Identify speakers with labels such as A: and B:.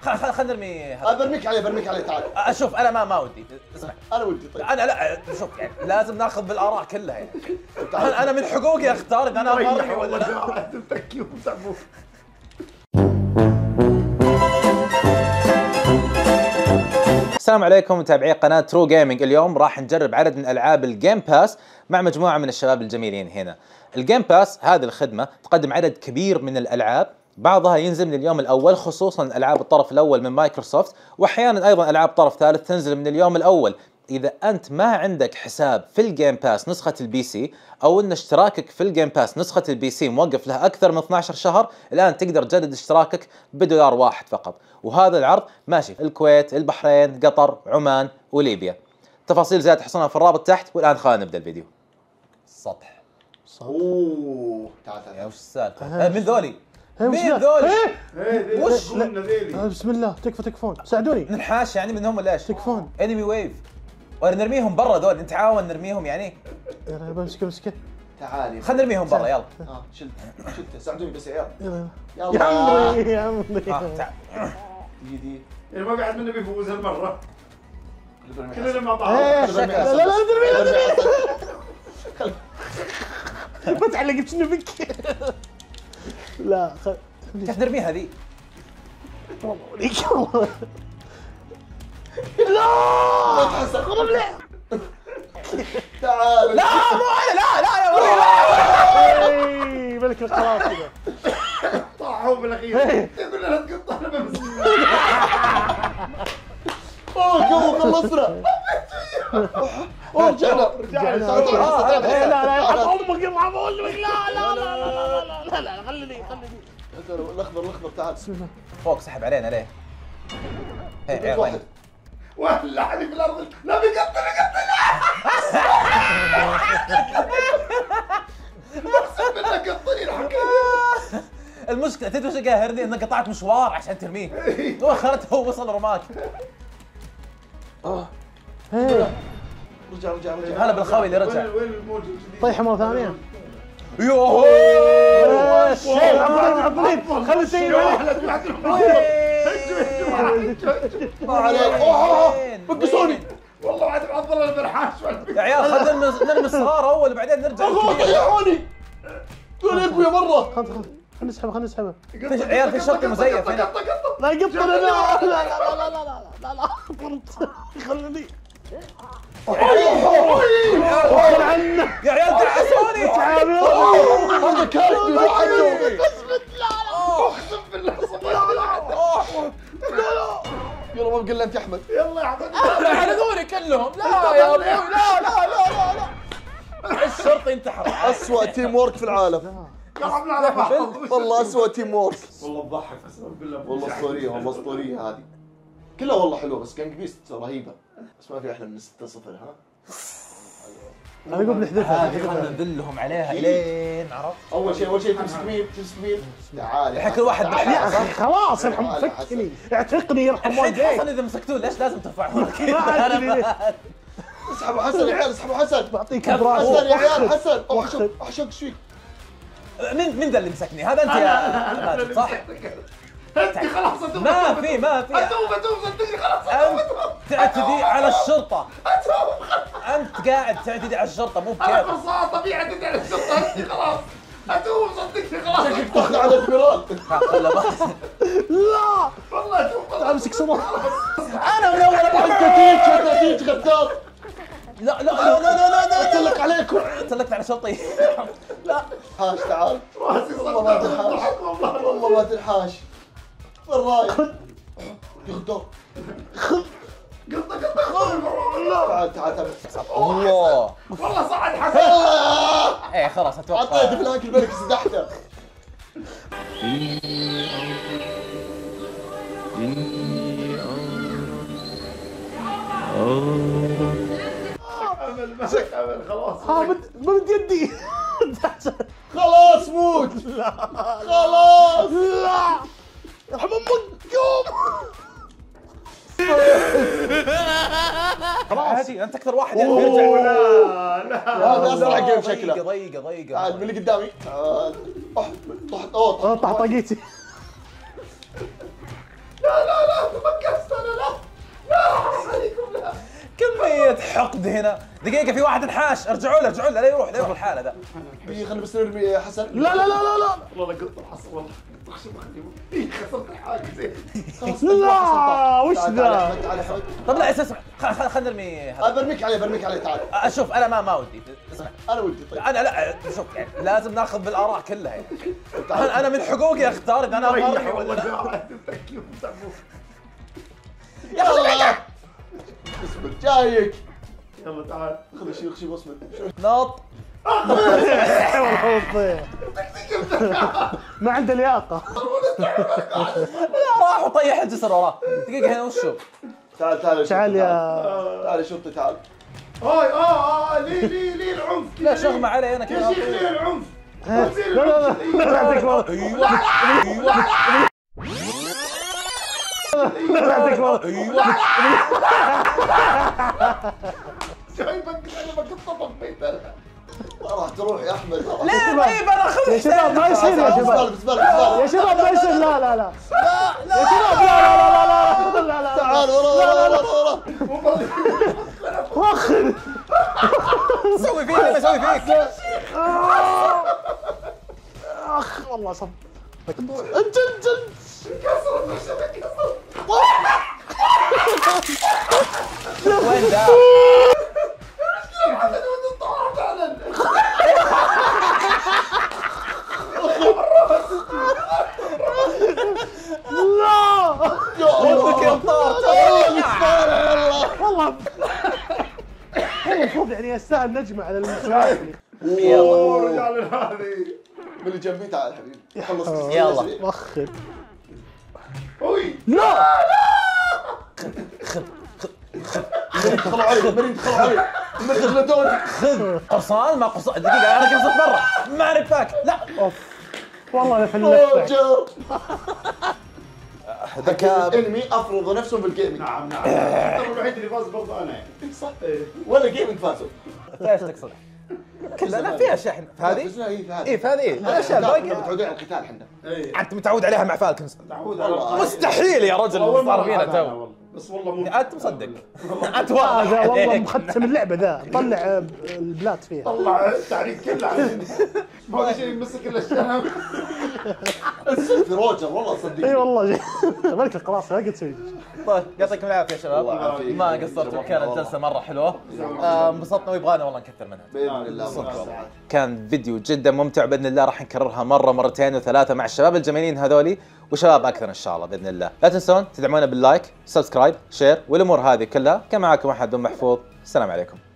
A: خلينا نرمي هذا.
B: برميك عليه تعال.
A: اشوف انا ما ودي اسمع.
B: انا ودي طيب.
A: انا لا شوف يعني لازم ناخذ بالاراء كلها يعني. انا من حقوقي اختار اذا انا ارمي ولا لا. السلام عليكم متابعي قناة ترو جيمنج. اليوم راح نجرب عدد من العاب الجيم باس مع مجموعة من الشباب الجميلين هنا. الجيم باس هذه الخدمة تقدم عدد كبير من الالعاب، بعضها ينزل من اليوم الاول خصوصا العاب الطرف الاول من مايكروسوفت، واحيانا ايضا العاب طرف ثالث تنزل من اليوم الاول. اذا انت ما عندك حساب في الجيم باس نسخة البي سي، او ان اشتراكك في الجيم باس نسخة البي سي موقف له اكثر من 12 شهر، الان تقدر تجدد اشتراكك بدولار واحد فقط. وهذا العرض ماشي في الكويت، البحرين، قطر، عمان وليبيا. تفاصيل زيادة تحصلونها في الرابط تحت. والان خلينا نبدا الفيديو. سطح.
B: اوه تعال
A: يا وش السالفة؟ من ذولي؟ مين ذولي؟
B: وش ذيلي؟
C: بسم الله تكفون ساعدوني.
A: ننحاش يعني منهم ولا ايش؟
C: تكفون
A: انمي ويف ولا نرميهم برا ذول؟ نتعاون نرميهم يعني؟
C: يلا بمسكه
B: تعالي
A: خلينا نرميهم برا يلا.
B: شلته ساعدوني بس يا عيال.
C: يلا يا عمري يا عمري.
A: تعال.
B: دي
D: ما في حد منا بيفوز هالمره. كلنا مع بعض.
C: لا ما تعلق شنو بك. لا
A: كيف نرميها ذي؟
C: لا
B: قرب لي. تعال.
A: لا مو انا، لا يا ولي.
C: ملك الخلاص كذا.
D: طاحوا بالاخير. يقول لها تقطع انا بس.
B: اوه خلصنا. رجعنا.
C: لا يرحم امك يرحم امك. لا خليني
B: الاخضر تعال.
A: فوق سحب علينا ليه؟ هي
B: واحد
D: ولا حد في الارض. لا بيقطع اقسم بالله قطني الحكي.
A: المشكلة تدري وش قاهرني؟ انك قطعت مشوار عشان ترميه. واخرته وصل رماك.
B: رجع
A: هلا بالخوي اللي رجع.
D: وين الموجود؟
C: طيحه مره ثانيه.
A: يوهو
C: خلي السيد
B: ما عليك. بقصوني
D: والله بعد معضل البرحاش.
A: يا عيال خلينا نرمي الصغار اول وبعدين نرجع الكبير.
B: ضيعوني دول يقوى مره.
C: خلينا نسحبه.
A: عيال في شرطي مزيف هنا.
C: لا قطر. لا خليني.
A: يا عيال دعسوني.
B: هذا كارثي وحده.
D: اقسم بالله
B: يلا ما بقول انت احمد.
D: يلا يا احمد.
A: هذول كلهم. لا يا ابوي لا. الشرطي انتحر.
B: اسوأ تيم وورك في العالم.
D: قربنا على بعض.
B: والله اسوأ تيم وورك.
D: والله تضحك قسما بالله.
B: والله اسطوريه هذه. كلها والله حلوه بس جانج بيست رهيبه. بس ما في احلى من 6-0 ها.
C: انا اقول نحذفها.
A: خلينا نذلهم عليها الين عرفت.
B: اول شيء تمسك مين تعال.
A: الحين كل واحد
C: يا اخي خلاص ارحم فكني اعتقني يرحم
A: والديك.
C: والديك.
A: اصلا اذا مسكتوه ليش لازم ترفعون
C: ما أدري.
B: اسحبوا حسن يا عيال. اسحبوا حسن.
C: بعطيك
B: حسن
C: براسي.
B: يا عيال. حسن احشق ايش فيك؟
A: من ذا اللي مسكني؟ هذا انت يا ماجد صح؟
D: انت خلاص
A: ما في
D: اتوب صدقني خلاص.
A: انت تعتدي على الشرطة. انت قاعد تعتدي على الشرطة مو
D: انا
A: بكيف.
D: فرصة طبيعي تدعي على الشرطة. انت خلاص اتوب صدقني خلاص.
B: تاخذ على الفيران.
C: لا
D: والله اتوب.
C: امسك صباح.
A: انا من اول
B: انت تيجي غدار.
A: لا
B: اتلك عليكم.
A: تلكت على شرطي. لا
B: حاش تعال.
D: راسي
B: والله ما
D: صدق.
B: تنحاش. والله ما تنحاش. وين رايح؟ يغدر.
D: قطة
B: تعال.
A: الله
D: والله صعد حسن.
A: ايه خلاص
B: عطيته
A: اتوقع.
B: فلاك الملك سدحته.
D: امل خلاص.
C: بمد يدي.
B: خلاص موت. خلاص.
C: لا يرحم امك قوم.
A: عادي انت اكثر واحد يعرف يرجع.
D: لا
B: هذا اسرع جيم شكله.
A: ضيقه
B: تعال من اللي قدامي. طحت
C: طاح طاقيتي.
D: لا
A: شويه حقد هنا. دقيقه في واحد انحاش، ارجعوا له لا يروح الحاله ذا.
B: خلينا بس نرمي يا حسن.
C: لا لا لا لا لا
D: والله قط الحصى والله قط خشب خليه خسرت الحاجز.
B: خلاص
C: لا وش ذا؟
B: تعال يا حمد.
A: طب لا اسمع، خلينا نرمي هذا.
B: برميك عليه تعال.
A: اشوف انا ما ودي، اسمع
B: انا ودي طيب.
A: انا لا شوف يعني لازم ناخذ بالاراء كلها يعني. انا من حقوقي اختار اذا انا ابغى ارمي ولا لا. يا اخي
B: اصبر جايك.
D: يلا تعال
B: خذ شيء واصبر.
A: نط.
C: والله تضيع. ما عنده لياقة.
A: راح وطيح الجسر وراه. دقيقه هنا وشو؟
B: تعال
C: تعال يا
B: تعال شوف تعال.
D: هاي ليه العنف؟
A: لا شغمه علي انا
D: يا
A: كذا.
D: شيخ ليه العنف؟
C: لا لا لا يعطيك والله.
A: ايوه
C: يعطيك والله.
D: جايبك انا بقطه بيتنا.
B: راح تروح يا احمد.
A: ليه طيب انا اخذ
C: يا شباب ما يصير يا شباب. يا شباب ما يصير. لا لا لا يا شباب لا لا لا لا لا لا
B: تعال ورا
C: وخر.
A: سوي فيك ما اسوي فيك.
C: اخ والله صب.
B: انت
D: كسر الخشب كسر.
A: وين ذا؟ ودك يا مطار.
C: والله المفروض يعني يستاهل نجمة على المسؤولية.
A: يلا
D: رجال هذه
B: من اللي جنبي تعال حبيبي. خلص
A: يلا.
C: وخر.
D: اوي
C: لا
B: دخلوا علي
A: خذ قرصان ما قرصان. دقيقة أنا كيف صرت برا؟ ما أعرف فاك. لا
C: والله في اللفة.
B: روجر.
A: ذكاء.
B: انمي افرضوا نفسهم بالجيمنج.
D: نعم الوحيد اللي فاز برضه انا يعني.
B: صح ولا جيمنج فازوا.
A: ايش تقصد؟ كلها لا فيها شحن. هذه؟
B: فزنا هي في هذه.
A: ايه في هذه ايه؟ الاشياء الباقية
B: متعودين على القتال احنا.
A: انت متعود عليها مع فالكنز.
D: تعود
B: والله.
A: مستحيل يا رجل
D: اول
A: صار
D: مرة
A: فينا
D: ألعب
A: تو.
D: أنا والله. بس والله مو
A: انت مصدق. انت
C: هذا
A: واضح
C: والله
A: عليك.
C: مختم اللعبة ذا. طلع البلات فيها.
D: طلع التعريف كله عندي. ما في شيء يمسك الا الشام.
B: في روجر والله صدق.
C: اي والله ملك القراصنة ما قد تسوي.
A: طيب يعطيكم العافية يا شباب.
B: الله يعافيك.
A: ما قصرتوا كانت جلسة مرة حلوة. انبسطنا ويبغانا والله نكثر منها.
B: باذن الله.
A: كان فيديو جدا ممتع باذن الله راح نكررها مره مرتين وثلاثه مع الشباب الجميلين هذولي وشباب اكثر ان شاء الله باذن الله. لا تنسون تدعمونا باللايك، سبسكرايب، شير والامور هذه كلها. كان معاكم احمد بن محفوظ. السلام عليكم.